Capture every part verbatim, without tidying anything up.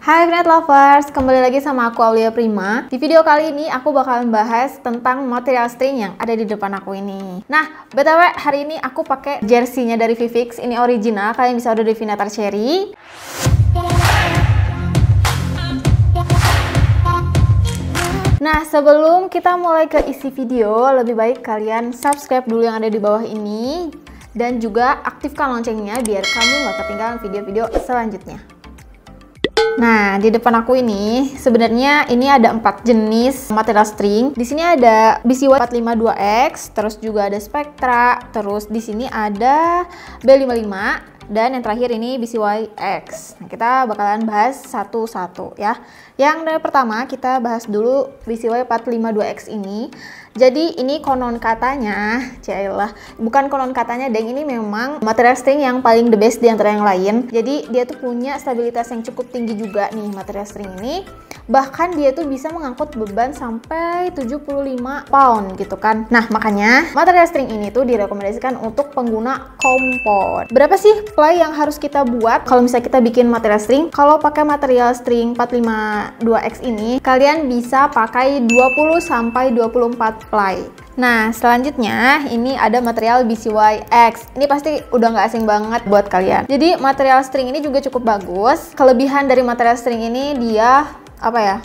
Hai Fnet Lovers, kembali lagi sama aku Aulia Prima. Di video kali ini aku bakalan bahas tentang material string yang ada di depan aku ini. Nah, B T W hari ini aku pakai jersey-nya dari Vivix, ini original, kalian bisa order di Vinatar Cherry. Nah, sebelum kita mulai ke isi video, lebih baik kalian subscribe dulu yang ada di bawah ini dan juga aktifkan loncengnya biar kamu nggak ketinggalan video-video selanjutnya. Nah, di depan aku ini sebenarnya ini ada empat jenis material string. Di sini ada B C Y empat lima dua X, terus juga ada Spectra, terus di sini ada B lima lima dan yang terakhir ini B C Y X. Nah, kita bakalan bahas satu-satu ya. Yang dari pertama kita bahas dulu B C Y empat lima dua X ini. Jadi ini konon katanya, cailah, bukan konon katanya, deng, ini memang material string yang paling the best di antara yang lain. Jadi dia tuh punya stabilitas yang cukup tinggi juga nih material string ini. Bahkan dia tuh bisa mengangkut beban sampai tujuh puluh lima pound gitu kan. Nah, makanya material string ini tuh direkomendasikan untuk pengguna kompon. Berapa sih ply yang harus kita buat kalau misalnya kita bikin material string? Kalau pakai material string empat lima dua X ini, kalian bisa pakai dua puluh sampai dua puluh empat ply. Nah, selanjutnya ini ada material B C Y X. Ini pasti udah nggak asing banget buat kalian. Jadi material string ini juga cukup bagus. Kelebihan dari material string ini dia apa ya?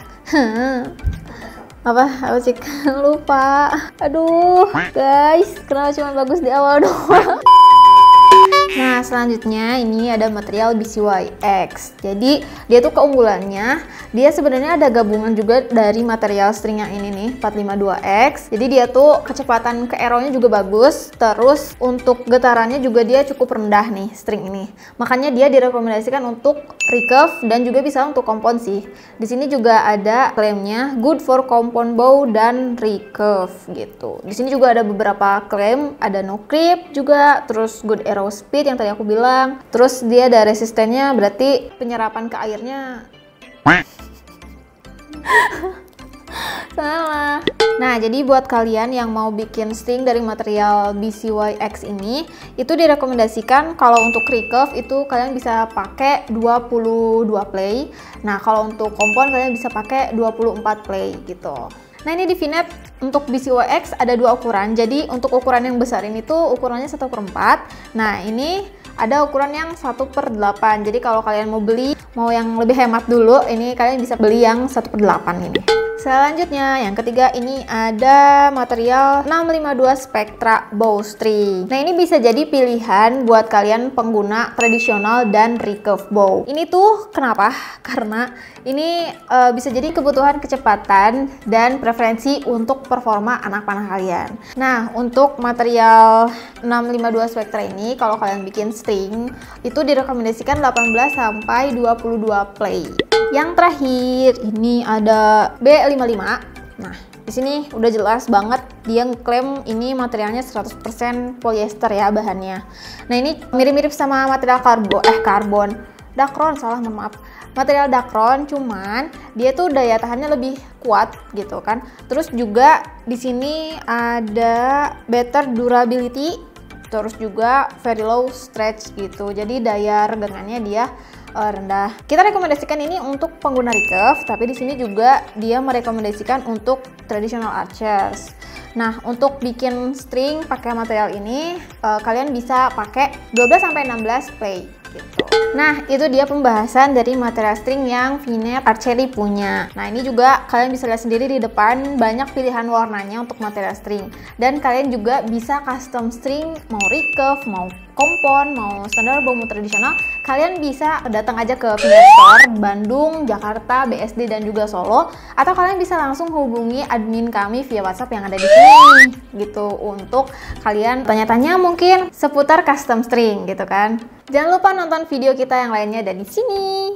apa apa sih? Lupa. Aduh, guys, kenapa cuma bagus di awal doang? Nah, selanjutnya ini ada material B C Y X. Jadi dia tuh keunggulannya, dia sebenarnya ada gabungan juga dari material string yang ini nih, empat lima dua X. Jadi dia tuh kecepatan ke arrow-nya juga bagus. Terus untuk getarannya juga dia cukup rendah nih string ini. Makanya dia direkomendasikan untuk recurve dan juga bisa untuk kompon sih. Di sini juga ada klaimnya good for kompon bow dan recurve gitu. Di sini juga ada beberapa klaim, ada no creep juga, terus good arrow speed yang tadi aku bilang. Terus dia ada resistennya, berarti penyerapan ke airnya salah. Nah, jadi buat kalian yang mau bikin string dari material B C Y X ini, itu direkomendasikan kalau untuk recurve itu kalian bisa pakai dua puluh dua play. Nah, kalau untuk kompon kalian bisa pakai dua puluh empat play gitu. Nah, ini di Vnet untuk B C Y X ada dua ukuran. Jadi untuk ukuran yang besar ini tuh ukurannya satu per empat. Nah, ini ada ukuran yang satu per delapan. Jadi kalau kalian mau beli, mau yang lebih hemat dulu, ini kalian bisa beli yang satu per delapan ini. Selanjutnya, yang ketiga ini ada material enam lima dua Spectra bowstring. Nah, ini bisa jadi pilihan buat kalian pengguna tradisional dan recurve bow. Ini tuh kenapa? Karena ini e, bisa jadi kebutuhan kecepatan dan preferensi untuk performa anak panah kalian. Nah, untuk material enam lima dua Spectra ini, kalau kalian bikin string, itu direkomendasikan delapan belas sampai dua puluh dua play. Yang terakhir ini ada B lima lima. Nah, di sini udah jelas banget dia ngeklaim ini materialnya seratus persen polyester ya bahannya. Nah, ini mirip-mirip sama material karbon eh karbon. Dacron, salah, mohon maaf. Material Dacron, cuman dia tuh daya tahannya lebih kuat gitu kan. Terus juga di sini ada better durability, terus juga very low stretch gitu. Jadi daya regangannya dia Uh, rendah. Kita rekomendasikan ini untuk pengguna recurve, tapi di sini juga dia merekomendasikan untuk traditional archers. Nah, untuk bikin string pakai material ini, uh, kalian bisa pakai dua belas sampai enam belas play gitu. Nah, itu dia pembahasan dari material string yang Vinatar Cherry punya. Nah, ini juga kalian bisa lihat sendiri di depan banyak pilihan warnanya untuk material string. Dan kalian juga bisa custom string, mau recurve, mau kompon, mau standar bow, mau tradisional. Kalian bisa datang aja ke Vinatar Store Bandung, Jakarta, B S D dan juga Solo, atau kalian bisa langsung hubungi admin kami via WhatsApp yang ada di sini gitu untuk kalian tanya-tanya mungkin seputar custom string gitu kan. Jangan lupa nonton video kita yang lainnya dari sini.